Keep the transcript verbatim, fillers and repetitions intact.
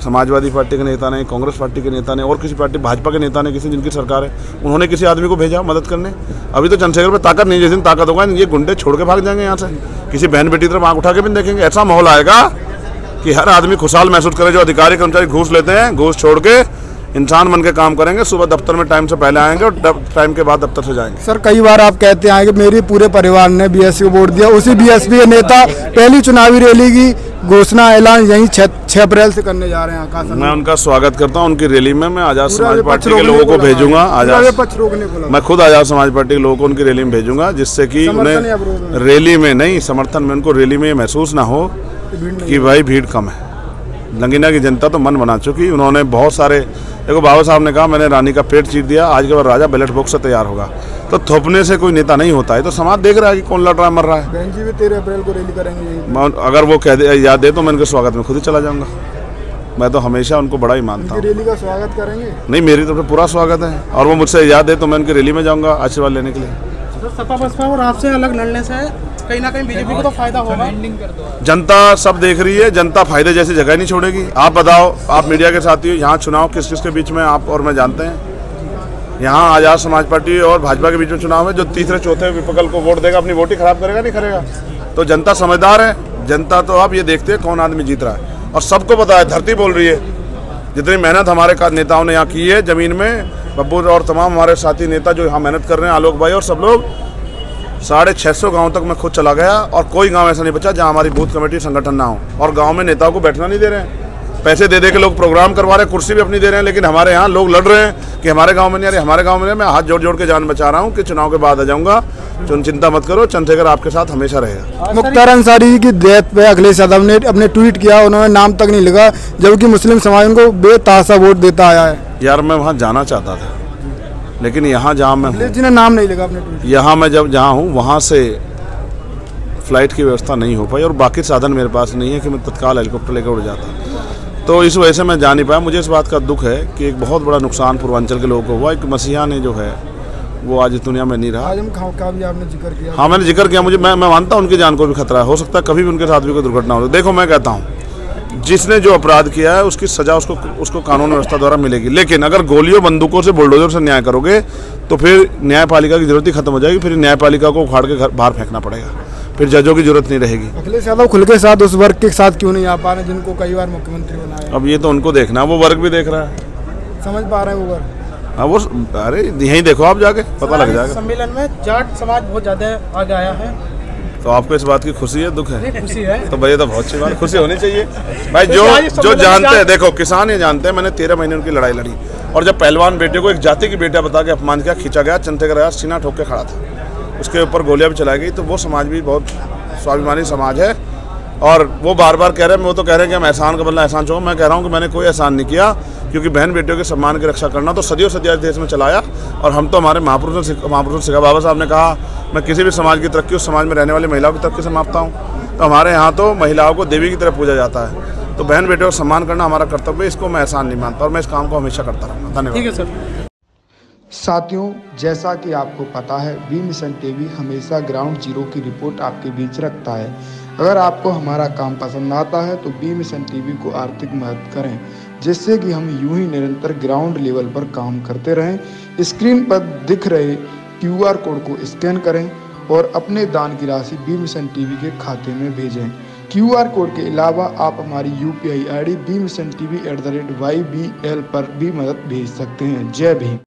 Samajwadi party के नेता ने, कांग्रेस पार्टी के नेता ने और किसी पार्टी भाजपा के नेता ने, किसी जिनकी सरकार है, उन्होंने किसी आदमी को भेजा मदद करने? अभी तो चंद्रशेखर पे ताकत नहीं, जिस दिन ताकत होगा ये गुंडे छोड़ के भाग जाएंगे यहाँ से, किसी बहन बेटी तरफ आँख उठा के भी देखेंगे। ऐसा माहौल आएगा कि हर आदमी खुशहाल महसूस करे। जो अधिकारी कर्मचारी घूस लेते हैं, घूस छोड़ के इंसान बन के काम करेंगे, सुबह दफ्तर में टाइम से पहले आएंगे और टाइम के बाद दफ्तर से जाएंगे। सर कई बार आप कहते हैं कि मेरे पूरे परिवार ने बीएसपी को वोट दिया, उसी बीएसपी के नेता पहली चुनावी रैली की घोषणा ऐलान यही छह अप्रैल से करने जा रहे हैं। मैं उनका स्वागत करता हूँ उनकी रैली में। मैं आजाद समाज पार्टी के लोगों को भेजूंगा, आजाद मैं खुद आजाद समाज पार्टी के लोगों को उनकी रैली में भेजूंगा, जिससे कि उन्हें रैली में नहीं, समर्थन में उनको रैली में महसूस ना हो कि भाई भीड़ कम है। लंगीना की जनता तो मन बना चुकी। उन्होंने बहुत सारे, देखो बाबा साहब ने कहा मैंने रानी का पेट चीर दिया, आज के बाद राजा बैलेट बॉक्स से तैयार होगा। तो थोपने से कोई नेता नहीं होता है, तो समाज देख रहा है कि कौन लड़ रहा है, मर रहा है। बहन जी भी तेरह अप्रैल को रैली करेंगे, अगर वो कह दे, याद दे तो मैं उनके स्वागत में खुद ही चला जाऊंगा। मैं तो हमेशा उनको बड़ा ही मानता हूँ। रैली का स्वागत करेंगे? नहीं, मेरी तरफ से पूरा स्वागत है, और वो मुझसे याद दे तो मैं उनकी रैली में जाऊँगा आशीर्वाद लेने के लिए। सपा बसपा और आपसे अलग लड़ने से कहीं ना कहीं बीजेपी को तो फायदा होगा। जनता सब देख रही है, जनता फायदे जैसी जगह नहीं छोड़ेगी। आप बताओ, आप मीडिया के साथी हो, यहाँ चुनाव किस किस के बीच में आप और मैं जानते हैं। यहाँ आजाद समाज पार्टी और भाजपा के बीच में चुनाव है। जो तीसरे चौथे विपक्ष को वोट देगा अपनी वोट ही खराब करेगा, नहीं करेगा। तो जनता समझदार है। जनता तो अब ये देखते हैं कौन आदमी जीत रहा है, और सबको पता है, धरती बोल रही है। जितनी मेहनत हमारे नेताओं ने यहाँ की है जमीन में, बब्बू और तमाम हमारे साथी नेता जो यहाँ मेहनत कर रहे हैं, आलोक भाई और सब लोग, साढ़े छः सौ गाँव तक मैं खुद चला गया, और कोई गांव ऐसा नहीं बचा जहां हमारी बूथ कमेटी संगठन ना हो। और गांव में नेताओं को बैठना नहीं दे रहे हैं, पैसे दे दे के लोग प्रोग्राम करवा रहे हैं, कुर्सी भी अपनी दे रहे हैं। लेकिन हमारे यहाँ लोग लड़ रहे हैं कि हमारे गांव में नहीं आ रही, हमारे गांव में नहीं। मैं हाथ जोड़ जोड़ के जान बचा रहा हूँ कि चुनाव के बाद आ जाऊँगा। चिंता मत करो, चंद्रशेखर आपके साथ हमेशा रहेगा। मुख्तार अंसारी जी की डेथ पे अखिलेश यादव ने अपने ट्वीट किया, उन्होंने नाम तक नहीं लिखा, जबकि मुस्लिम समाज उनको बेतहाशा वोट देता आया है। यार मैं वहाँ जाना चाहता था, लेकिन यहाँ जहाँ मैं अखिलेश जी ने नाम नहीं लिखा अपने ट्वीट। यहाँ मैं जब जहाँ हूँ वहाँ से फ्लाइट की व्यवस्था नहीं हो पाई, और बाकी साधन मेरे पास नहीं है कि मैं तत्काल हेलीकॉप्टर लेकर उड़ जाता। तो इस वजह से मैं जा नहीं पाया। मुझे इस बात का दुख है कि एक बहुत बड़ा नुकसान पूर्वांचल के लोगों को हुआ। एक मसीहा ने जो है वो आज इस दुनिया में नहीं रहा। आजम खां का भी आपने जिक्र किया। हाँ, मैंने जिक्र किया। मुझे मैं मैं मानता हूँ उनकी जान को भी खतरा है, हो सकता है कभी भी उनके साथ भी कोई दुर्घटना हो। देखो मैं कहता हूँ, जिसने जो अपराध किया है उसकी सजा उसको उसको कानून व्यवस्था द्वारा मिलेगी। लेकिन अगर गोलियों बंदूकों से बुलडोजर से न्याय करोगे तो फिर न्यायपालिका की जरूरत ही खत्म हो जाएगी। फिर न्यायपालिका को उखाड़ के घर बाहर फेंकना पड़ेगा, फिर जजों की जरूरत नहीं रहेगी। अखिलेश यादव खुल के साथ उस वर्ग के साथ क्यों नहीं आ पा रहे जिनको कई बार मुख्यमंत्री बनाया? अब ये तो उनको देखना, वो वर्ग भी देख रहा है, समझ पा रहे हैं वो वर्ग। हाँ वो, अरे यहीं देखो आप जाके पता लग जाएगा। सम्मेलन में जाट समाज बहुत ज्यादा आगे आया है, तो आपको इस बात की खुशी है, दुख है? खुशी है। तो भैया तो बहुत अच्छी बात, खुशी होनी चाहिए भाई। जो जो जानते हैं, देखो किसान ये जानते हैं, मैंने तेरह महीने उनकी लड़ाई लड़ी, और जब पहलवान बेटे को एक जाति की बेटा बता के अपमान किया, खींचा गया, चंद्रशेखर आजाद सीना ठोक के खड़ा था, उसके ऊपर गोलियां भी चलाई गई। तो वो समाज भी बहुत स्वाभिमानी समाज है, और वो बार बार कह रहे हैं, वो तो कह रहे हैं कि हम एहसान का बदला एहसान चाहो। मैं कह रहा हूँ कि मैंने कोई एहसान नहीं किया, क्योंकि बहन बेटियों के सम्मान की रक्षा करना तो सदियों सदियों देश में चलाया, और हम तो हमारे महापुरुषों ने महापुरुषों ने सिखा। बाबा साहब ने कहा, मैं किसी भी समाज की तरक्की उस समाज में रहने वाली महिलाओं की तरक्की से मापता हूँ। तो हमारे यहाँ तो महिलाओं को देवी की तरह पूजा जाता है, तो बहन बेटियों का सम्मान करना हमारा कर्तव्य है। इसको मैं एहसान नहीं मानता, और मैं इस काम को हमेशा करता रहूँगा। धन्यवाद। ठीक है सर। साथियों, जैसा कि आपको पता है, बी मिशन टीवी हमेशा ग्राउंड जीरो की रिपोर्ट आपके बीच रखता है। अगर आपको हमारा काम पसंद आता है तो बी मिशन टीवी को आर्थिक मदद करें, जिससे कि हम यूं ही निरंतर ग्राउंड लेवल पर काम करते रहें। स्क्रीन पर दिख रहे क्यू आर कोड को स्कैन करें और अपने दान की राशि बी मिशन टीवी के खाते में भेजें। क्यू आर कोड के अलावा आप हमारी U P I I D B mission TV at the rate Y B L पर भी मदद भेज सकते हैं। जय भीम।